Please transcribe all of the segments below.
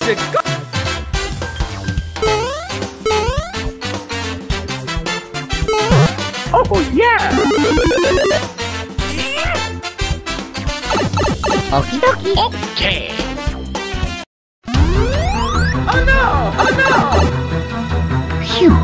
go! Oh yeah! Okie dokie. Okay. Oh no! Oh no! Phew.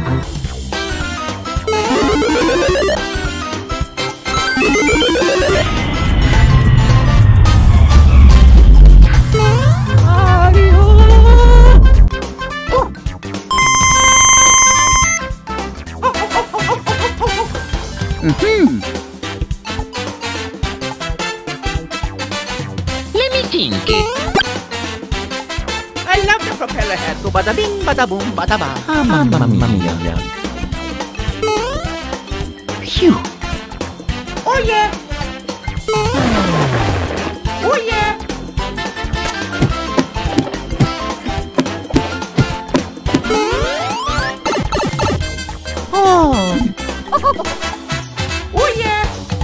Let me think. I love the propeller head. Go bada bing, bada boom, bada ba. Mamma mia. Phew. Oh yeah! Oh yeah! Oh. Oh yeah!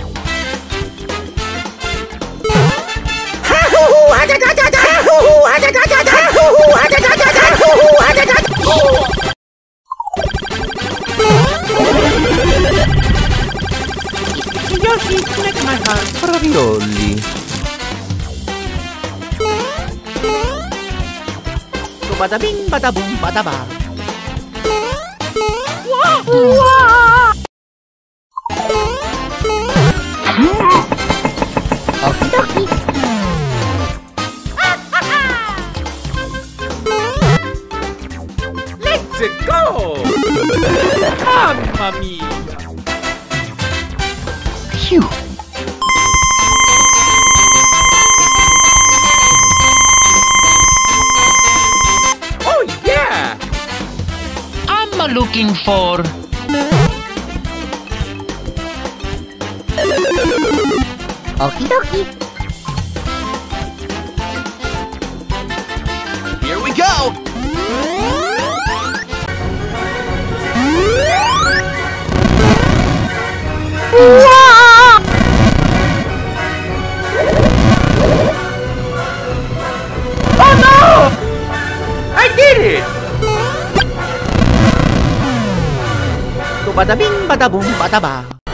Yoshi, make my heart. Ravioli. Go bada bing, bada boom, bada ba. Okie dokie. Let's go! Mamma mia! Phew. Oh yeah! I'm looking for... Okie dokie. Here we go! Oh no! I did it! Go bada bing, bada boom, bada ba.